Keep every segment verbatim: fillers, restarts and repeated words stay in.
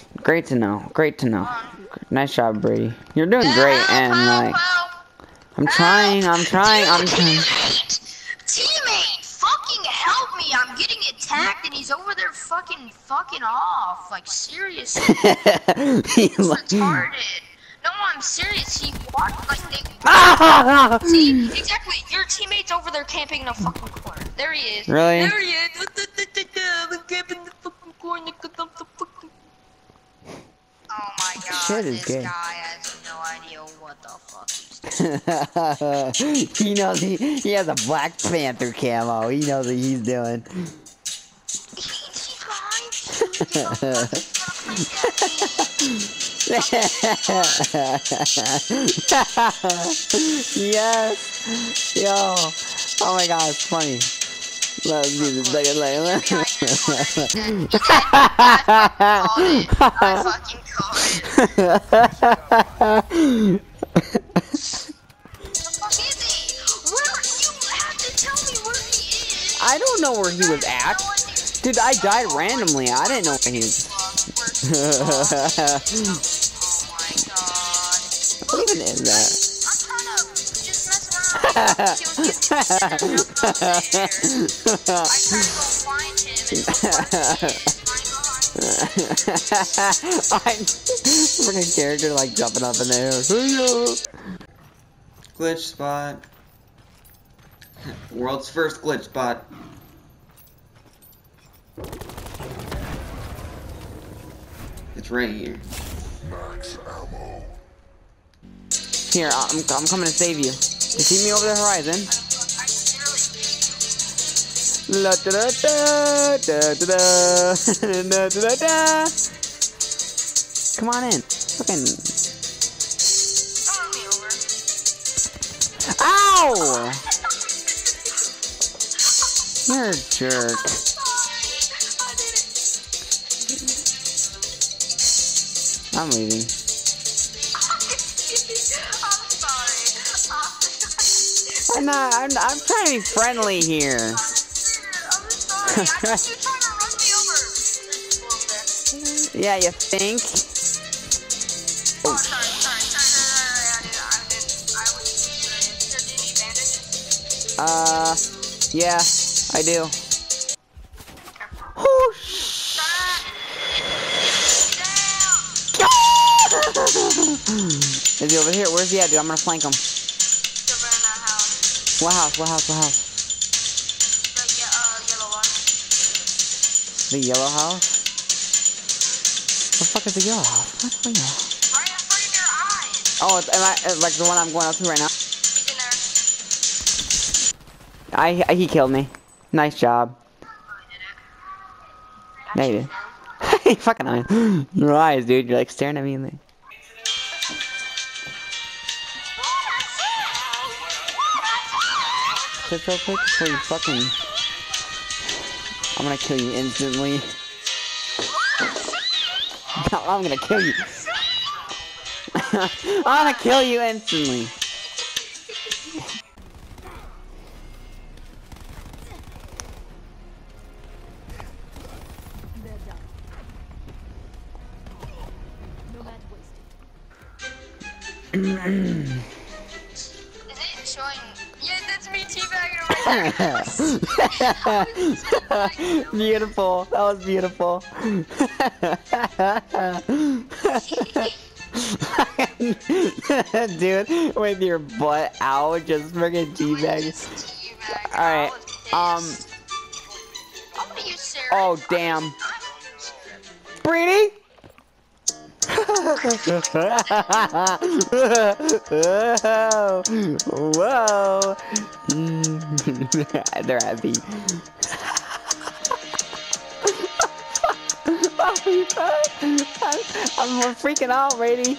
Great to know. Great to know. Nice job, Brady. You're doing great, and like, I'm trying. I'm trying. I'm trying. Teammate, fucking help me! I'm getting attacked, and he's over there fucking fucking off. Like seriously, he's retarded. No, I'm serious. He walked like they. Ah! See, exactly. Your teammate's over there camping in a fucking corner. There he is. Really? There he is. I'm camping in the fucking corner. Oh my god, Shit is this good. guy has no idea what the fuck he's doing. He knows he he has a Black Panther camo. He knows what he's doing. He, he's behind you. Yes. Yo. Oh my god, it's funny. Let's do this. Like, like, I fucking called it. I fucking called it. The fuck is he? Where? You have to tell me where he is. I don't know where he was at. Dude, I died randomly. I didn't know where he was. Oh my god. What even is that? I'm trying to just mess around. See what I tried to go find him and I'm freaking character like jumping up in the air. Glitch spot. World's first glitch spot. It's right here. Max ammo. Here, I'm, I'm coming to save you. You see me over the horizon? La da da da da da da da da da. Come on in. Fucking. Ow! You're a jerk. I'm leaving. I'm not. I'm. I'm trying to be friendly here. I'm sorry. I think you're trying to run me over. Yeah, you think? Oh, sorry, sorry, sorry, sorry, sorry, I didn't, I was serious. Do you need bandages? Uh, yeah, I do. Oh, sh Is he over here? Where's he at, dude? I'm gonna flank him. He's over in that house. What house? What house? What house? The uh, yellow one. The yellow house? What the fuck is the yellow house? What the yellow? Right in front of your eyes. Oh, it's, am I, uh, like the one I'm going up to right now? He's in there. I, I he killed me. Nice job. I did it. Yeah, you did. Fucking eyes. Your eyes, dude. You're like staring at me in there. Just real quick before you fucking. I'm gonna kill you instantly. No, I'm gonna kill you. I'm gonna kill you instantly. Is it showing? Yeah, that's me teabagging right there. Beautiful. That was beautiful. Dude, with your butt out, just friggin' teabag. Alright, um. Oh, damn. Brady? Whoa. They're happy. I'm freaking out, Brady.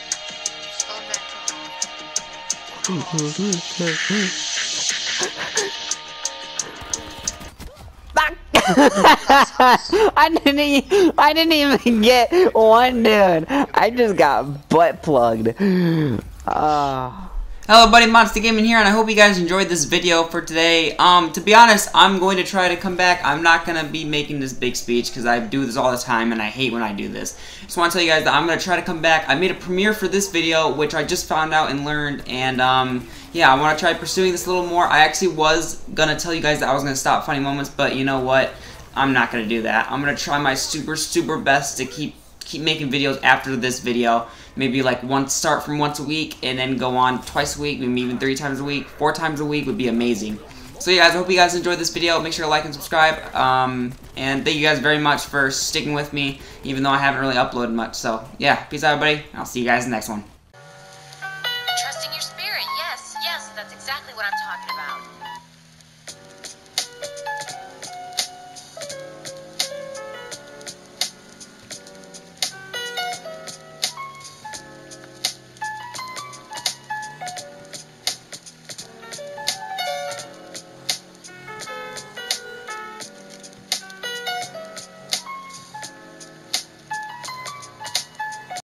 I didn't e I didn't even get one, dude. I just got butt plugged. Uh, Hello buddy, Monster Gaming here, and I hope you guys enjoyed this video for today. Um, to be honest, I'm going to try to come back. I'm not going to be making this big speech because I do this all the time and I hate when I do this. Just want to tell you guys that I'm going to try to come back. I made a premiere for this video, which I just found out and learned, and um, yeah, I want to try pursuing this a little more. I actually was going to tell you guys that I was going to stop Funny Moments, but you know what? I'm not going to do that. I'm going to try my super, super best to keep keep making videos after this video. Maybe like once, start from once a week and then go on twice a week, maybe even three times a week, four times a week would be amazing. So yeah guys, I hope you guys enjoyed this video. Make sure to like and subscribe. Um, and thank you guys very much for sticking with me, even though I haven't really uploaded much. So yeah, peace out everybody. I'll see you guys in the next one.